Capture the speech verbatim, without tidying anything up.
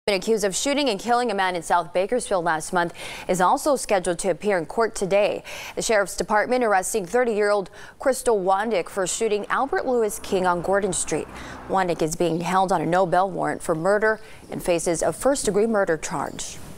Been accused of shooting and killing a man in South Bakersfield last month is also scheduled to appear in court today. The sheriff's department arresting thirty-year-old Krystal Wandick for shooting Albert Lewis King on Gordon Street. Wandick is being held on a no bail warrant for murder and faces a first-degree murder charge.